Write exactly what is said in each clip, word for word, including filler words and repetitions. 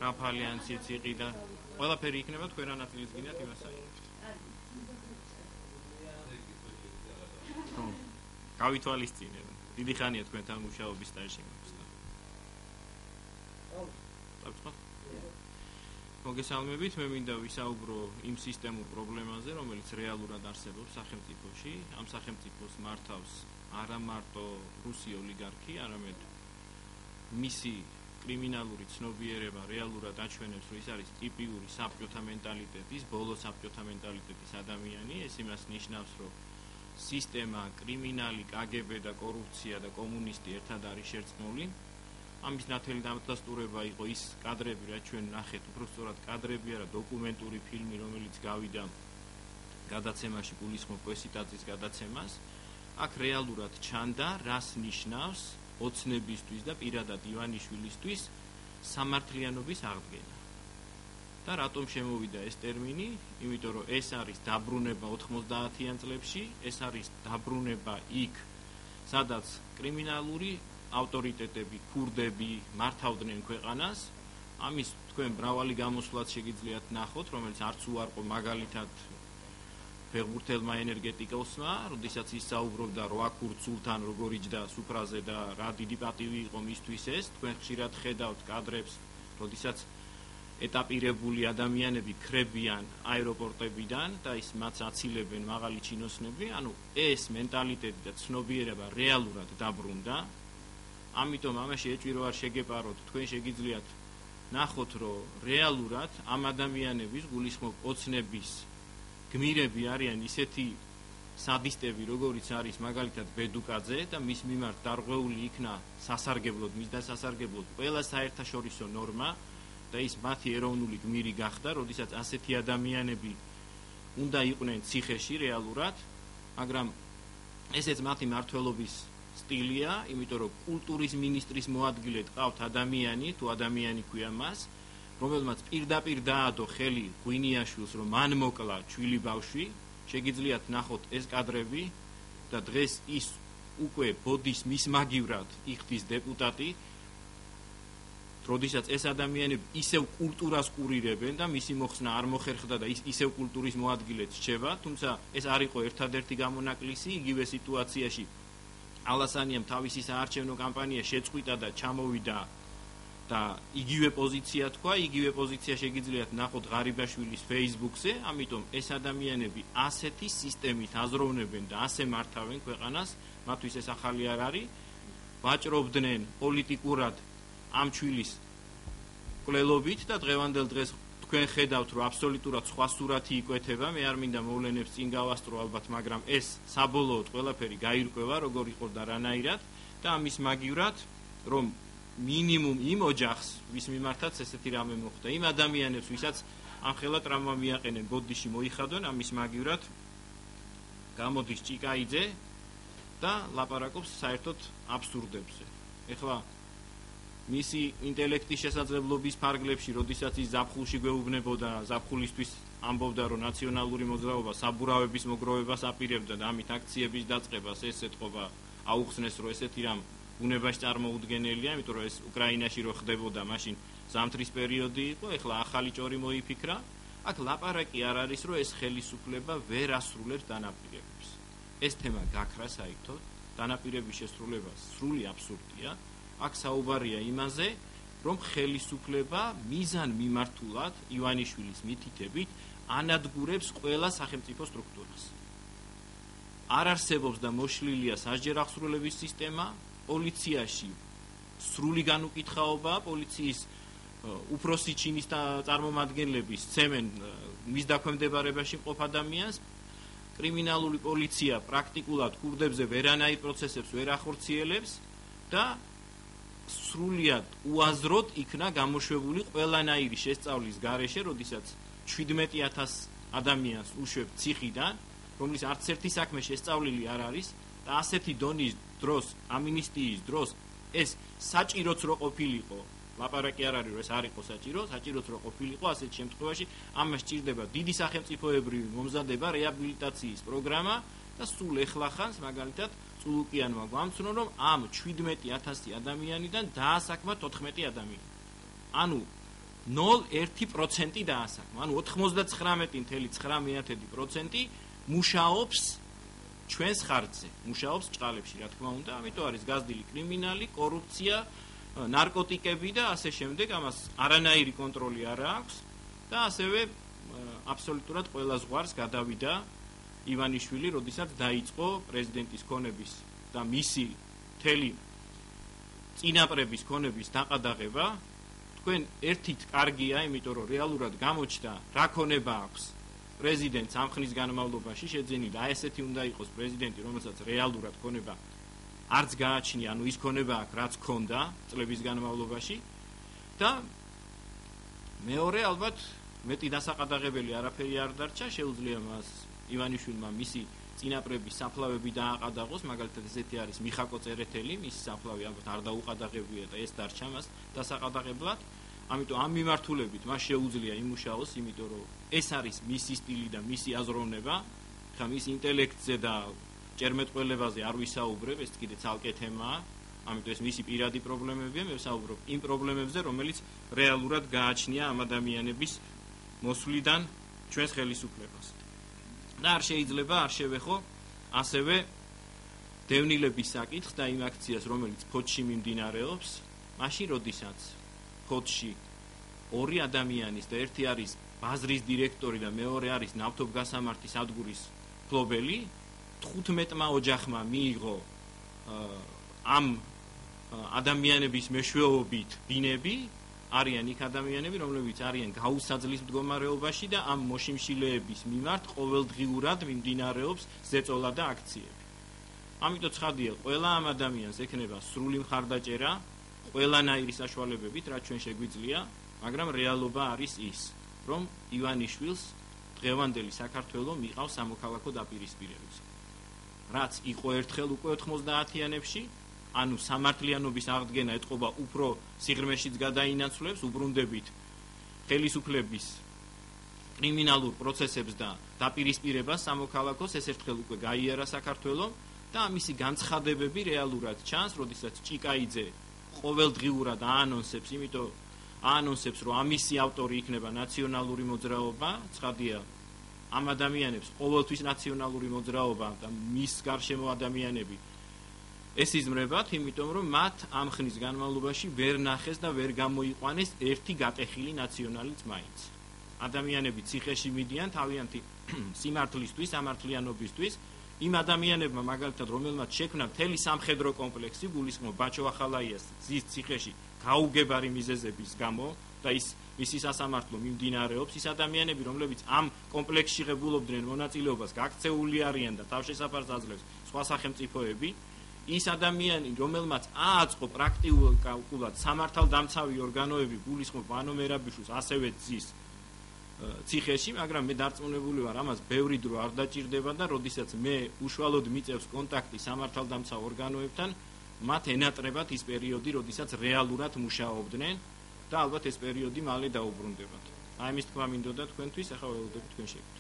ტრამფალიანციც იყიდა. ყველაფერი იქნება თქვენ რა ნაწილიც გინდათ იმას აიღებთ. გავითვალისწინებ. დიდი ხანია თქვენთან მუშაობის სტაჟი მაქვს. მოგესალმებით, მე მინდა ვისაუბრო იმ სისტემურ პრობლემაზე, რომელიც რეალურად არსებობს სახელმწიფოში. ამ სახელმწიფოს მართავს არა მარტო რუსი ოლიგარქი, არამედ მისი კრიმინალური ცნობიერება რეალურად აჩვენებს, რომ ის არის ტიპიური საბჭოთა მენტალიტეტის, ბოლო საბჭოთა მენტალიტეტის ადამიანი. ეს იმას ნიშნავს, რომ სისტემა, კრიმინალი, კაგები და კორუფცია და კომუნისტი ერთად არის შერწყმული. ამის ნათელი დამადასტურება იყო ის კადრები, რაც ჩვენ ნახეთ, უბრალოდ კადრები არა, დოკუმენტური ფილმი, რომელიც გავიდა გადაცემაში გულისხმობ კვესიტაძის გადაცემას. აქ რეალურად ჩანდა, რას ნიშნავს ოცნებისთვის და პირადად ივანიშვილისთვის სამართლიანობის აღდგენა. და რატომ შემოვიდა ეს ტერმინი? იმიტომ რომ ეს არის დაბრუნება ოთხმოცდაათიან წლებში, ეს არის დაბრუნება იქ, სადაც კრიმინალური ავტორიტეტები, ქურდები მართავდნენ ქვეყანას. ამის თქვენ მრავალი გამოსვლაც შეგიძლიათ ნახოთ, რომელიც არც უარყო მაგალითად ფეხბურთელმა ენერგეტიკოსმა, როდესაც ის საუბრობდა რვა ქურდ სულთან როგორ იჯდა სუფრაზე და რა დიდი პატივი იყო მისთვის ეს, თქვენ ხშირად ხედავთ კადრებს, როდესაც ეტაპირებული ადამიანები ქრებიან აეროპორტებიდან და ის მათ აცილებენ მაღალი ჩინოსნები, ანუ ეს მენტალიტეტი და ცნობიერება რეალურად დაბრუნდა. ამიტომ ამაში ეჭვი რო არ შეგეპაროთ, თქვენ შეგიძლიათ ნახოთ, რომ რეალურად ამ ადამიანების გულისხმობ ოცნების გმირები არიან ისეთი სადისტები, როგორიც არის მაგალითად ბედუკაძე და მის მიმართ დარღვეული იქნა სასარგებლოდ, მის დასასარგებლოდ ყველა საერთაშორისო ნორმა და ის მათი ეროვნული გმირი გახდა, როდესაც ასეთი ადამიანები უნდა იყვნენ ციხეში რეალურად, მაგრამ ესეც მათი მართლობის სტილია, იმიტომ რომ კულტურის მინისტრის მოადგილედ ყავთ ადამიანი, თუ ადამიანი ქვია მას, რომელმაც პირდაპირ დაადო ხელი ღვინიაშვილს, რომ მან მოკლა ჩვილი ბავშვი, შეგიძლიათ ნახოთ ეს კადრები და დღეს ის უკვე ბოდის მის მაგივრად იხდის დეპუტატი, როდესაც ეს ადამიანები ისევ კულტურას კურირებენ და მისი მოხსნა არ მოხერხდა და ის ისევ კულტურის მოადგილედ რჩება, თუმცა ეს არ იყო ერთადერთი გამონაკლისი, იგივე სიტუაციაში ალასანიამ თავისი საარჩევნო კამპანია შეწყვიტა და ჩამოვიდა და იგივე პოზიცია თქვა, იგივე პოზიცია შეგიძლიათ ნახოთ ღარიბაშვილის Facebook-ზე, ამიტომ ეს ადამიანები ასეთი სისტემით აზროვნებენ და ასე მართავენ ქვეყანას, მათთვის ეს ახალი არ არის, ვაჭრობდნენ პოლიტიკურად ამ ჩვილის კვლელობით და დღევანდელ დღეს თქვენ ხედავთ, რომ აბსოლუტურად სხვა სურათი იკვეთება, მე არ მინდა მოვლენებს წინ გავასწრო ალბათ, მაგრამ ეს საბოლოოდ ყველაფერი გაირკვევა, როგორ იყო და რანაირად და ამის მაგივრად, რომ მინიმუმ იმ ოჯახს, ვის მიმართაც ესეთი რამე მოხდა, იმ ადამიანებს, ვისაც ამხელა ტრამვა მიაყენენ, ბოდიში მოიხადონ, ამის მაგივრად გამოდის ჭიკაიძე და ლაპარაკობს საერთოდ აბსურდებზე. ეხლა მისი ინტელექტის შესაძლებლობის ფარგლებში, როდესაც ის ზაფხულში გვეუბნებოდა, ზაფხულისთვის ამბობდა, რომ ნაციონალური მოძრაობა საბურავების მოგროვებას აპირებდა და ამით აქციების დაწყებას ეს ეთყობა აუხსნეს, რომ ესეთი რამ ბუნებაში წარმოუდგენელია, იმიტომ რომ ეს უკრაინაში რო ხდებოდა, მაშინ ზამთრის პერიოდი იყო, ეხლა ახალი ჭორი მოიფიქრა. აქ ლაპარაკი არ არის, რომ ეს ხელისუფლება ვერ ასრულებს დანაპირებებს. ეს თემა გაქრა საერთოდ, დანაპირების შესრულება სრული აბსურდია. აქ საუბარია იმაზე, რომ ხელისუფლება მიზან მიმართულად ივანიშვილის მითითებით ანადგურებს ყველა სახელმწიფო სტრუქტურას. არ არსებობს და მოშლილია სასჯელ აღსრულების სისტემა, პოლიციაში სრული განუკითხაობა, პოლიციის უფროსი ჩინის წარმომადგენლები სცემენ მის დაქვემდებარებაში მყოფ ადამიანს, კრიმინალური პოლიცია პრაქტიკულად ქურდებზე ვერანაირ პროცესებს ვერ ახორციელებს და სრულიად უაზროდ იქნა გამოშვებული ყველანაირი შესწავლის გარეშე, როდესაც შვიდმეტი ათას ადამიანს უშვებ ციხიდან, რომლის არც ერთი საქმე შესწავლილი არ არის და ასეთი დონის დროს, ამინისტიის დროს ეს საჭიროც რო ყოფილიყო, ლაპარაკი არ არის, რომ ეს არ იყო საჭირო, საჭიროც რო ყოფილიყო, ასეთ შემთხვევაში ამას სჭირდება დიდი სახელმწიფოებრივი მომზადება, რეაბილიტაციის პროგრამა და სულ ეხლახანს მაგალითად წულუკიანმა გვამცნო, რომ ამ შვიდმეტი ათასი ადამიანიდან დაასაქმათ ოთხმეტი ადამიანი. ანუ ნოლ ერთი პროცენტი დაასახმა. ანუ ოთხმოცდათხრამეტი წუთი ცხრამეტი პროცენტი მუშაობს ჩვენს ხარჯზე, მუშაობს ჭყალებში, რა თქმა უნდა, ამიტომ არის გაზრდილი კრიმინალი, კორუფცია, ნარკოტიკები და ასე შემდეგ, ამას არანაირი კონტროლი არ აქვს და ასევე აბსოლუტურად ყველა ზღვარს გადავიდა ივანიშვილი, როდესაც დაიწყო პრეზიდენტის ქონების და მისი მთელი წინაპრების ქონების დაყადაღება. თქვენ ერთით კარგია, იმიტომ რომ რეალურად გამოჩნდა რა ქონება აქვს პრეზიდენტს ამ ხნის განმავლობაში, შეძენილი და ესეთი უნდა იყოს პრეზიდენტი, რომელსაც რეალურად ქონება არც გააჩნია, ანუ ის ქონება აქვს, რაც ქონდა წლების განმავლობაში და მეორე ალბათ მეტი დასაყადაღებელი არაფერი არ დარჩა, შეუძლია მას ივანიშვილმა მისი წინაპრების საფლავები დააყადაღოს, მაგალითად ესეთი არის მიხაკო წერეთელი, მისი საფლავი ალბათ არ დაუყადაღებია და ეს დარჩა მას დასაყადაღებლად. ამიტომ ამ მიმართულებით მას შეუძლია იმუშაოს, იმიტომ რომ ეს არის მისი სტილი და მისი აზროვნება, ხა მის ინტელექტზე და ჭერმეტყველებაზე არ ვისაუბრებ, ეს კიდე ცალკე თემაა, ამიტომ ეს მისი პირადი პრობლემებია, მე ვსაუბრობ იმ პრობლემებზე, რომელიც რეალურად გააჩნია ამ ადამიანების მოსვლიდან ჩვენს ხელისუფლებას. და არ შეიძლება არ შევეხო ასევე დევნილების საკითხს და იმ აქციას, რომელიც ფოთში მიმდინარეობს, მაშინ როდესაც ფოთში ორი ადამიანის და ერთი არის ბაზრის დირექტორი და მეორე არის ნავთობგასამართი სადგურის მფლობელი, თხუთმეტმა ოჯახმა მიიღო ამ ადამიანების მეშვეობით ბინები, არიან იქ ადამიანები, რომლებიც არიან გაუსაძლის მდგომარეობაში და ამ მოშიმშილეების მიმართ ყოველდღიურად მიმდინარეობს ზეწოლა და აქციები. ამიტომ ცხადია, ყველა ამ ადამიანს ექნება სრული მხარდაჭერა, ყველანაირი საშუალებებით, რაც ჩვენ შეგვიძლია, მაგრამ რეალობა არის ის, რომ ივანიშვილს დღევანდელი საქართველო მიყავს სამოქალაქო დაპირისპირებებზე. რაც იყო ერთხელ უკვე ოთხმოცდაათიანებში, ანუ სამართლიანობის აღდგენა ეთყობა უფრო სიღრმეშიც გადაინაცვლებს, უბრუნდებით ხელისუფლების კრიმინალურ პროცესებს და დაპირისპირებას სამოქალაქოს, ეს ერთხელ უკვე გაიარა საქართველომ და ამისი განცხადებები რეალურად ჩანს, როდესაც ჭიკაიძე ყოველდღიურად აანონსებს, იმიტომ აანონსებს, რომ ამისი ავტორი იქნება ნაციონალური მოძრაობა, ცხადია, ამ ადამიანებს ყოველთვის ნაციონალური მოძრაობა და მის გარშემო ადამიანები ეს იზმრებათ, იმიტომ რომ მათ ამ ხნის განმავლობაში ვერ ნახეს და ვერ გამოიყვანეს ერთი გატეხილი ნაციონალიც მაინც. ადამიანები ციხეში მიდიან თავიანთი სიმართლისთვის, სამართლიანობისთვის, იმ ადამიანებმა მაგალითად, რომელმაც შექმნა მთელი სამხედრო კომპლექსი, გულისხმობ ბაჩო ახალაიას ზის ციხეში გაუგებარი მიზეზების გამო და ის მისი სასამართლო მიმდინარეობს, ის ადამიანები, რომლებიც ამ კომპლექსში ღებულობდნენ მონაწილეობას, გაქცეული არიან და თავშესაფარს აძლევს სხვა სახელმწიფოები, ის ადამიანი, რომელმაც ააწყო პრაქტიკულად სამართალდამცავი ორგანოები, გულისხმობ ვანო მერაბიშვილს ასევე ძის ციხეში, მაგრამ მე დარწმუნებული ვარ, ამას ბევრი დრო არ დაჭირდება და როდესაც მე უშუალოდ მიწევს კონტაქტი სამართალდამცავ ორგანოებთან, მათ ენატრებათ ის პერიოდი, როდესაც რეალურად მუშაობდნენ და ალბათ ეს პერიოდი მალე დაუბრუნდებათ. აი ამის თქმა მინდოდა თქვენთვის, ახლა ველოდებით თქვენ შეკითხვას.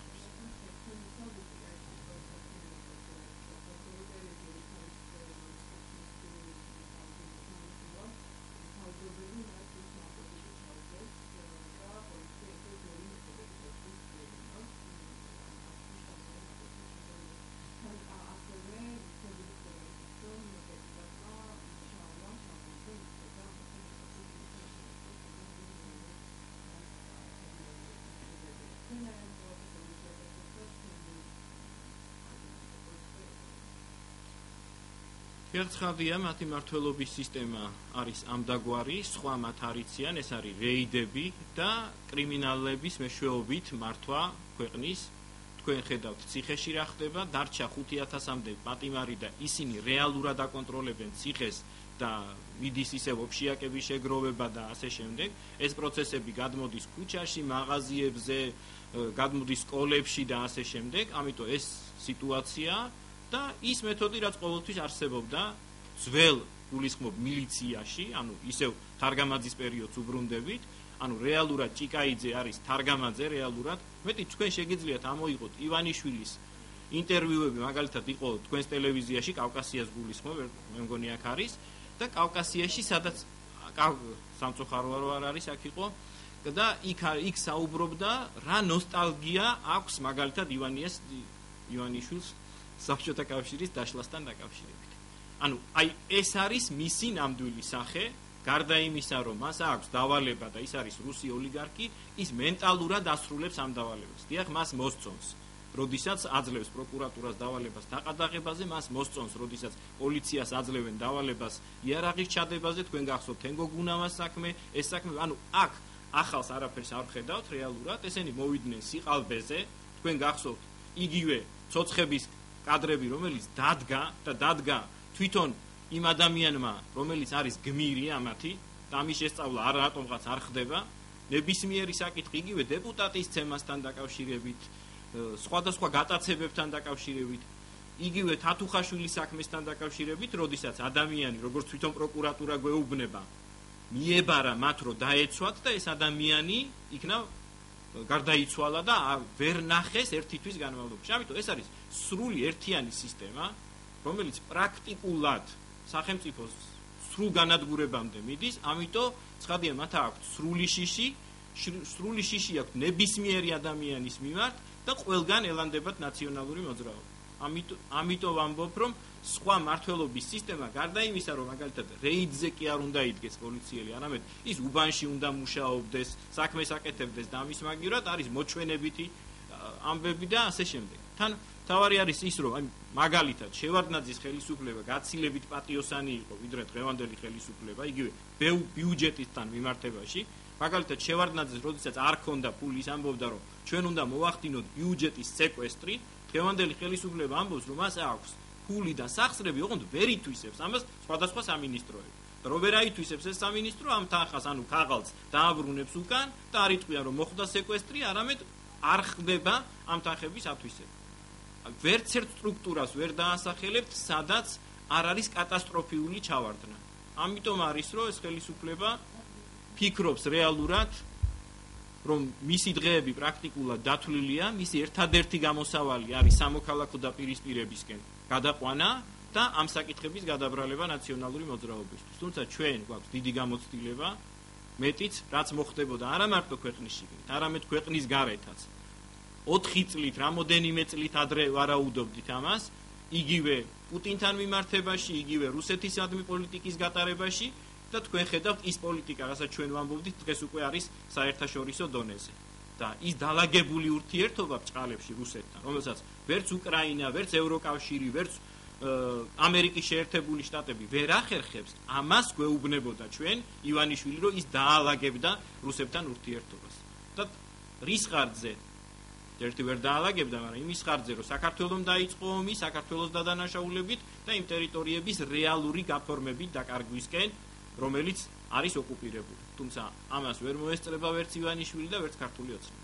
ერთხელია მათი მართლობის სისტემა არის ამდაგვარი, სხვა მათ არიციან, ეს არის რეიდები და კრიმინალების მეშვეობით მართვა ქვეყნის. თქვენ ხედავთ ციხეში რა ხდება, დარჩა ხუთი ათასამდე პატიმარი და ისინი რეალურად აკონტროლებენ ციხეს და მიდის ისევ ოფშიაკების შეგროვება და ასე შემდეგ. ეს პროცესები გადმოდის ქუჩაში, მაღაზიებზე, გადმოდის სკოლებში და ასე შემდეგ. ამიტომ ეს სიტუაცია და ის მეთოდი, რაც ყოველთვის არსებობდა ძველ გულისხმობ მილიციაში, ანუ ისევ თარგამაძის პერიოდს უბრუნდებით, ანუ რეალურად ჭიკაიძე არის თარგამაძე რეალურად. მეტი თქვენ შეგიძლიათ ამოიღოთ ივანიშვილის ინტერვიუები, მაგალითად იყო თქვენს ტელევიზიაში კავკასიას გულისხმობ, მე მგონი აქ არის და კავკასიაში, სადაც სამწუხარო არ არის, აქ იყო და იქ იქ საუბრობდა რა ნოსტალგია აქვს მაგალითად ივანიას ივანიშვილს საბჭოთა კავშირის დაშლასთან დაკავშირებით. ანუ აი ეს არის მისი ნამდვილი სახე, გარდა იმისა, რომ მას აქვს დავალება და ის არის რუსი ოლიგარქი, ის მენტალურად ასრულებს ამ დავალებას. დიახ, მას მოსწონს, როდესაც აძლევს პროკურატურას დავალებას დაყადაღებაზე, მას მოსწონს, როდესაც პოლიციას აძლევენ დავალებას იარაღის ჩადებაზე, თქვენ გახსოვთ თენგოგუნამას საქმე, ეს საქმე, ანუ აქ ახალს არაფერს არ ხედავთ რეალურად, ესენი მოვიდნენ სიყალბეზე, თქვენ გახსოვთ იგივე ცოცხების კადრები, რომელიც დადგა და დადგა თვითონ იმ ადამიანმა, რომელიც არის გმირი ამათი, და ამის შესწავლა არ რატომღაც არ ხდება, ნებისმიერი საკითხი იგივე დეპუტატის ცემასთან დაკავშირებით, სხვადასხვა გატაცებებთან დაკავშირებით, იგივე თათუხაშვილის საქმესთან დაკავშირებით, როდესაც ადამიანი, როგორც თვითონ პროკურატურა გვეუბნება, მიებარა მათ, რომ დაეცვათ და ეს ადამიანი იქნა გარდაიცვალა და ვერ ნახეს ერთი თვის განმავლობაში. ამიტომ ეს არის სრული ერთიანი სისტემა, რომელიც პრაქტიკულად სახელმწიფოს სრულ განადგურებამდე მიდის, ამიტომ ცხადია მათ აქვს სრული შიში, სრული შიში აქვს ნებისმიერი ადამიანის მიმართ და ყველგან ელანდებათ ნაციონალური მოძრაობა. ამიტომ ამიტომ ვამბობ, რომ სხვა მართლობის სისტემა გარდა იმისა, რომ მაგალითად რეიდზე კი არ უნდა იდგეს პოლიციელი, არამედ ის უბანში უნდა მუშაობდეს, საქმეს აკეთებდეს და ამის მაგივრად არის მოჩვენებითი ამბები და ასე შემდეგ. თან თავარი არის ის, რომ აი მაგალითად შევარდნაძის ხელისუფლება გაცილებით პატიოსანი იყო ვიდრე დღევანდელი ხელისუფლება, იგივე ბიუჯეტისთან მიმართებაში. მაგალითად შევარდნაძეს როდესაც არ ქონდა ფული, ის ამბობდა, რომ ჩვენ უნდა მოვახდინოთ ბიუჯეტის სეკვესტრი, დღევანდელი ხელისუფლება ამბობს, რომ მას აქვს ფული და სახსრები, ოღონდ ვერ ითვისებს ამას სხვადასხვა სამინისტროები. და რომ ვერ აითვისებს ეს სამინისტრო, ამ თანხას ანუ ქაღალდს დააბრუნებს უკან და არ იტყვია, რომ მოხდა სეკვესტრი, არამედ არ ხდება ამ თანხების ათვისება. ვერც ერთ სტრუქტურას ვერ დაასახელებთ, სადაც არ არის კატასტროფიული ჩავარდნა. ამიტომ არის, რომ ეს ხელისუფლება ფიქრობს რეალურად, რომ მისი დღეები პრაქტიკულად დათვლილია, მისი ერთადერთი გამოსავალი არის სამოქალაქო დაპირისპირებისკენ გადაყვანა და ამ საკითხების გადაბრალება ნაციონალური მოძრაობისთვის. თუმცა ჩვენ გვაქვს დიდი გამოცდილება, მეტიც, რაც მოხდებოდა არა მარტო ქვეყნის შიგნით, არამედ ქვეყნის გარეთაც. ოთხი წლით, რამოდენიმე წლით ადრე ვარაუდობდით ამას, იგივე პუტინთან მიმართებაში, იგივე რუსეთისადმი პოლიტიკის გატარებაში და თქვენ ხედავთ ის პოლიტიკა, რასაც ჩვენ ვამბობდით, დღეს უკვე არის საერთაშორისო დონეზე. და ის დალაგებული ურთიერთობა ბჭყალებში რუსეთთან, რომელსაც ვერც უკრაინა, ვერც ევროკავშირი, ვერც ამერიკის შეერთებული შტატები ვერ ახერხებს, ამას გვეუბნებოდა ჩვენ ივანიშვილი, რომ ის დაალაგებდა რუსებთან ურთიერთობას. და რის ხარჯზე? ერთი ვერ დაალაგებდა, მაგრამ იმის ხარჯზე, რომ საქართველოს დაიწყო ომი, საქართველოს დადანაშაულებით და იმ ტერიტორიების რეალური გაფორმებით დაკარგვისკენ, რომელიც არის ოკუპირებული. თუმცა ამას ვერ მოესწრება ვერც ივანიშვილი და ვერც ქართული ოცნება.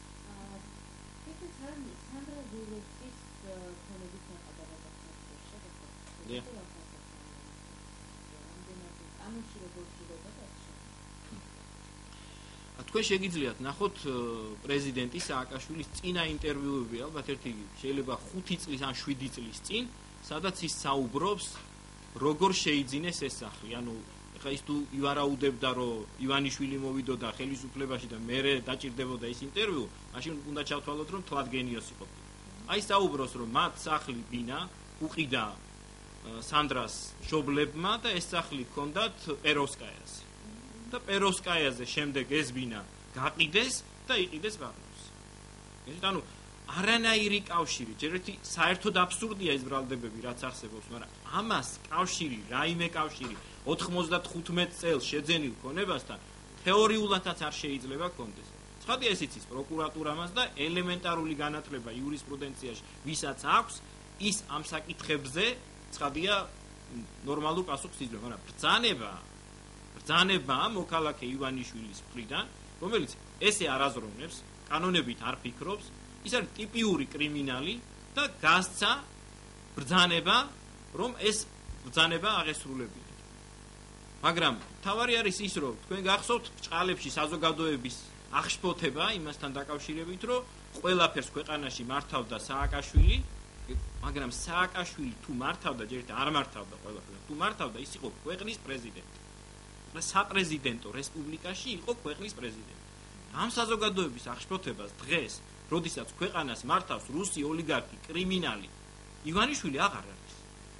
თქვენ შეგიძლიათ ნახოთ პრეზიდენტის სააკაშვილის წინა ინტერვიუები, ალბათ ერთი შეიძლება ხუთი წლის ან შვიდი წლის წინ, სადაც ის საუბრობს, როგორ შეიძინეს ეს სახლი. ანუ ეხლა ის თუ ივარაუდებდა, რომ ივანიშვილი მოვიდოდა ხელისუფლებაში და მერე დაჭირდებოდა ის ინტერვიუ, მაშინ უნდა ჩავთვალოთ, რომ თლად გენიოსი ყოფილა. აი საუბრობს, რომ მათ სახლი ბინა უყიდა სანდრას მშობლებმა და ეს სახლი ჰქონდათ პეროვსკაიაზე. და პეროვსკაიაზე შემდეგ ეს ბინა გაყიდეს და იყიდეს ბაღნოს. ანუ არანაირი კავშირი, ჯერ ერთი საერთოდ აბსურდია ეს ბრალდებები, რაც არსებობს, მაგრამ ამას კავშირი, რაიმე კავშირი ოთხმოცდათხუთმეტ წელს შეძენილ ქონებასთან თეორიულადაც არ შეიძლება კონდეს. ცხადია ეს იცის პროკურატურამას და ელემენტარული განათლება იურისპრუდენციაში, ვისაც აქვს, ის ამ საკითხებზე ცხადია ნორმალურ პასუხს იძლევა, მაგრამ ბრძანება ბრძანება მოქალაქე ივანიშვილის მხრიდან, რომელიც ესე არ აზროვნებს, კანონებით არ ფიქრობს, ის არის ტიპიური კრიმინალი და გასცა ბრძანება, რომ ეს ბრძანება აღესრულებინათ. მაგრამ თავარი არის ის, რომ თქვენ გახსოვთ ბჭყალებში საზოგადოების აღშფოთება იმასთან დაკავშირებით, რომ ყველაფერს ქვეყანაში მართავდა სააკაშვილი, მაგრამ სააკაშვილი თუ მართავდა, ჯერ ერთი არ მართავდა ყველაფერს, თუ მართავდა, ის იყო ქვეყნის პრეზიდენტი. და საპრეზიდენტო რესპუბლიკაში იყო ქვეყნის პრეზიდენტი. ამ საზოგადოების აღშფოთებას დღეს, როდესაც ქვეყანას მართავს რუსი ოლიგარქი, კრიმინალი, ივანიშვილი აღარ არის.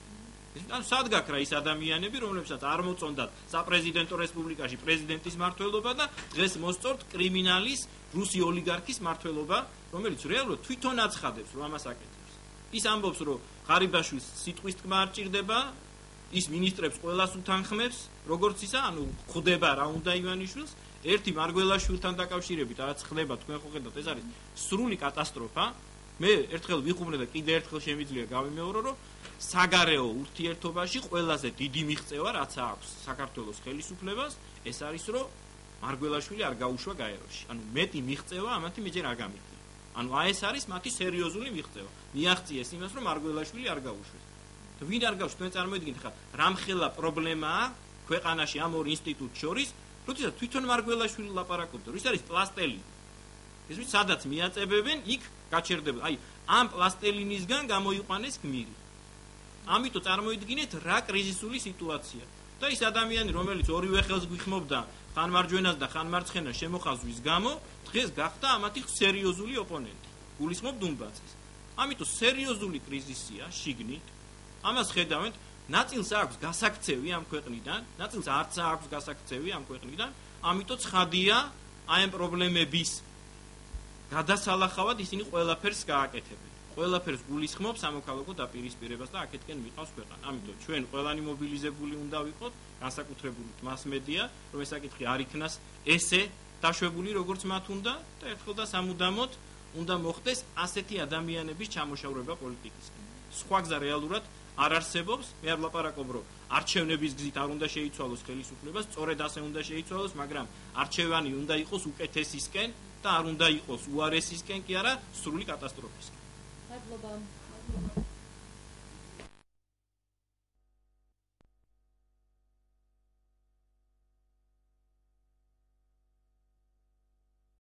ანუ სად გაქრა ის ადამიანები, რომლებსაც არ მოწონდათ საპრეზიდენტო რესპუბლიკაში პრეზიდენტის მმართველობა და დღეს მოსწორთ კრიმინალის, რუსი ოლიგარქის მმართველობა, რომელიც რეალურად თვითონ აცხადებს, რომ ამას აკეთებს. ის ამბობს, რომ ღარიბაშვილს სიტყვის თქმა არ ჭირდება, ის მინისტრებს ყველას უთანხმებს, როგორც ისა, ანუ ხვდება რა უნდა ივანიშვილს, ერთი მარგველაშვილთან დაკავშირებით რაც ხდება, თქვენ ხო ხედავთ, ეს არის სრული კატასტროფა. მე ერთხელ ვიხუბნე და კიდე ერთხელ შემიძლია გავიმეორო, რომ საგარეო ურთიერთობაში ყველაზე დიდი მიღწევა რაც აქვს საქართველოს ხელისუფლებას, ეს არის, რომ მარგველაშვილი არ გაუშვა გაეროში. ანუ მეტი მიღწევა ამათი მეჯერ არ გამიქნა. ანუ აი ეს არის მათი სერიოზული მიღწევა. მიაღწიეს იმას, რომ მარგველაშვილი არ გაუშვეს. და ვინ არ გაუშვეს, თქვენ წარმოიდგინეთ ხა, რამხელა პრობლემაა ქვეყანაში ამ ორ ინსტიტუტს შორის, როდესაც თვითონ მარგველაშვილი ლაპარაკობდა, ის არის პლასტელინი. ეს ვიცი, სადაც მიაწებებენ, იქ გაჩერდება. აი, ამ პლასტელინისგან გამოიყვანეს გმირი. ამიტომ წარმოიდგინეთ რა კრიზისული სიტუაცია. და ის ადამიანი, რომელიც ორივე ხელს გვიხმობდა ხან მარჯვენას და ხან მარცხენას შემოხაზვის გამო, დღეს გახდა ამათი სერიოზული ოპონენტი. გულისხმობ დუმბაძეს. ამიტომ სერიოზული კრიზისია შიგნით. ამას ხედავთ, ნაწილს აქვს გასაქცევი ამ ქვეყნიდან, ნაწილს არც აქვს გასაქცევი ამ ქვეყნიდან, ამიტომ ცხადია აი ამ პრობლემების გადასალახავად ისინი ყველაფერს გააკეთებენ. ყველაფერს გულისხმობ სამოქალაქო დაპირისპირებას და აქეთკენ მიყავს ქვეყანა. ამიტომ ჩვენ ყველანი მობილიზებული უნდა ვიყოთ, განსაკუთრებით მასმედია, რომ ეს საკითხი არ იქნას ესე დაშვებული, როგორც მათ უნდა და ერთხელ და სამუდამოდ უნდა მოხდეს ასეთი ადამიანების ჩამოშორება პოლიტიკისკენ. სხვა გზა რეალურად არ არსებობს. მე არ ვლაპარაკობ, რომ არჩევნების გზით არ უნდა შეიცვალოს ხელისუფლებას, სწორედ ასე უნდა შეიცვალოს, მაგრამ არჩევანი უნდა იყოს უკეთესისკენ და არ უნდა იყოს უარესისკენ, კი არა სრული კატასტროფისკენ. მადლობა.